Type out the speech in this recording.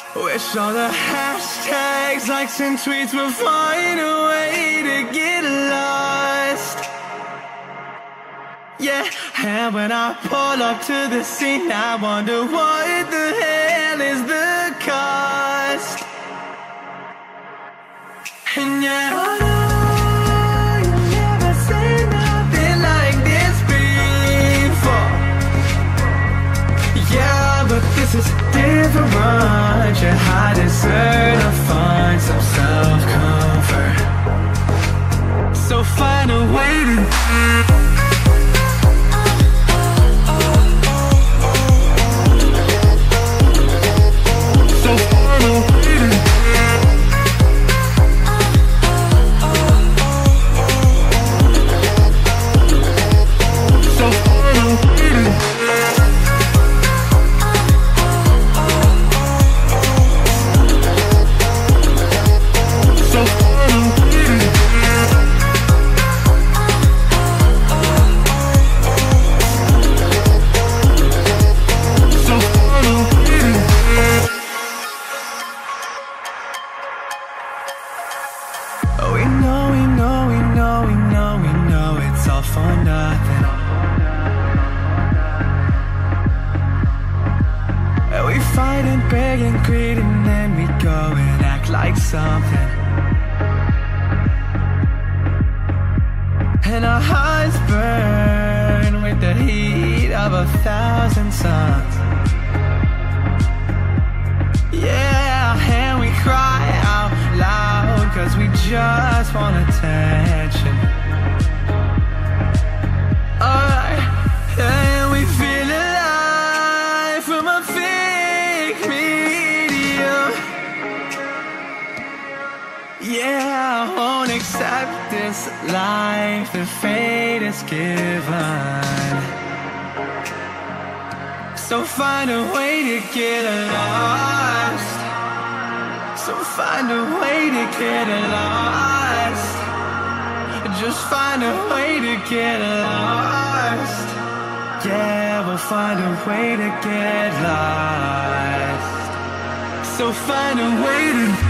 Wish all the hashtags, likes and tweets would find a way to get lost. Yeah, and when I pull up to the scene, I wonder what the hell is the cost. And yeah, I know you never seen nothing like this before. Yeah, but this is different. You I deserve to find some self-comfort. So find a way to something. And our hearts burn with the heat of 1,000 suns. Yeah, and we cry out loud, cause we just want attention. Alright, and we feel alive from a fake medium. Yeah, I won't accept this life that fate is given. So find a way to get lost. So find a way to get lost. Just find a way to get lost. Yeah, we'll find a way to get lost. So find a way to